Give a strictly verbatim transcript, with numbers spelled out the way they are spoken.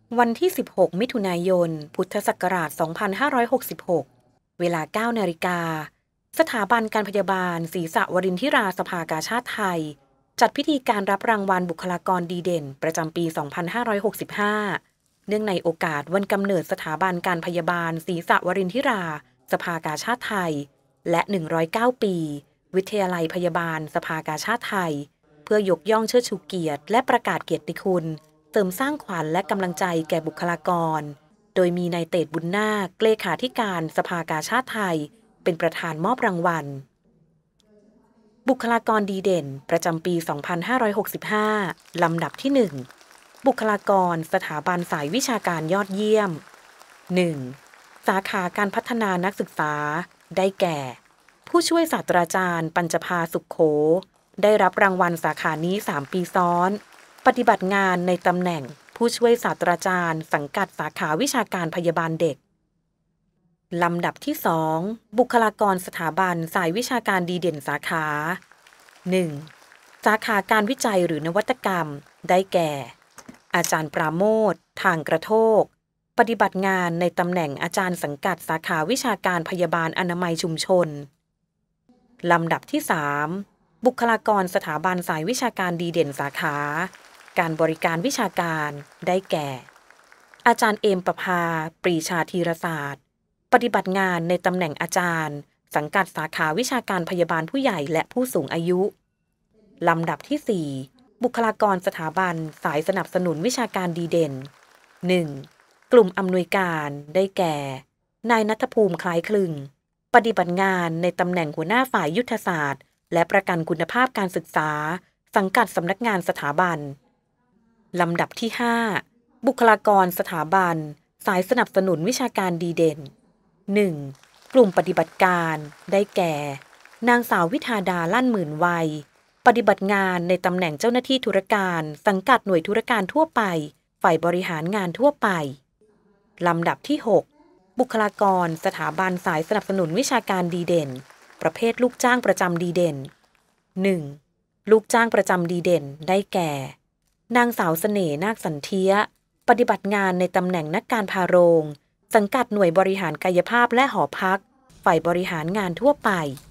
วันที่ สิบหก มิถุนายน พุทธศักราช สองพันห้าร้อยหกสิบหก เวลา เก้า นาฬิกา สถาบันการพยาบาลศรีสวรินทิราสภากาชาดไทย จัดพิธีการรับรางวัลบุคลากรดีเด่นประจำปี สองพันห้าร้อยหกสิบห้า เนื่องในโอกาสวันกำเนิดสถาบันการพยาบาลศรีสวรินทิราสภากาชาดไทย และ หนึ่งร้อยเก้า ปี วิทยาลัยพยาบาลสภากาชาดไทย เพื่อยกย่องเชิดชูเกียรติและประกาศเกียรติคุณเสริมสร้างขวัญและกำลังใจแก่บุคลากร โดยมีนายเตชบุญนาคเลขาธิการสภากาชาดไทยเป็นประธานมอบรางวัลบุคลากรดีเด่นประจำปี สองพันห้าร้อยหกสิบห้า ลำดับที่ หนึ่ง บุคลากรสถาบันสายวิชาการยอดเยี่ยม หนึ่ง สาขาการพัฒนานักศึกษาได้แก่ ผู้ช่วยศาสตราจารย์ปัญจภาสุขโขได้รับรางวัลสาขานี้ สาม ปีซ้อนปฏิบัติงานในตำแหน่งผู้ช่วยศาสตราจารย์สังกัดสาขาวิชาการพยาบาลเด็กลำดับที่ สอง บุคลากรสถาบันสายวิชาการดีเด่นสาขา หนึ่ง สาขาการวิจัยหรือนวัตกรรมได้แก่ อาจารย์ปราโมทย์ทางกระโทกปฏิบัติงานในตำแหน่งอาจารย์สังกัดสาขาวิชาการพยาบาลอนามัยชุมชนลำดับที่ สาม บุคลากรสถาบันสายวิชาการดีเด่นสาขาการบริการวิชาการได้แก่ อาจารย์เอมประภาปรีชาธีรศาสตร์ปฏิบัติงานในตำแหน่งอาจารย์สังกัดสาขาวิชาการพยาบาลผู้ใหญ่และผู้สูงอายุลำดับที่ สี่ บุคลากรสถาบันสายสนับสนุนวิชาการดีเด่น หนึ่ง กลุ่มอำนวยการได้แก่ นายณัฐภูมิคล้ายคลึงปฏิบัติงานในตำแหน่งหัวหน้าฝ่ายยุทธศาสตร์และประกันคุณภาพการศึกษาสังกัดสำนักงานสถาบันลำดับที่ ห้า บุคลากรสถาบันสายสนับสนุนวิชาการดีเด่น หนึ่ง กลุ่มปฏิบัติการได้แก่ นางสาววิธาดาลั่นหมื่นวัยปฏิบัติงานในตำแหน่งเจ้าหน้าที่ธุรการสังกัดหน่วยธุรการทั่วไปฝ่ายบริหารงานทั่วไปลำดับที่ หก บุคลากรสถาบันสายสนับสนุนวิชาการดีเด่นประเภทลูกจ้างประจำดีเด่น หนึ่ง ลูกจ้างประจำดีเด่นได้แก่นางสาวเสน่ห์นาคสันเทียปฏิบัติงานในตำแหน่งนักการพาโรงสังกัดหน่วยบริหารกายภาพและหอพักฝ่ายบริหารงานทั่วไป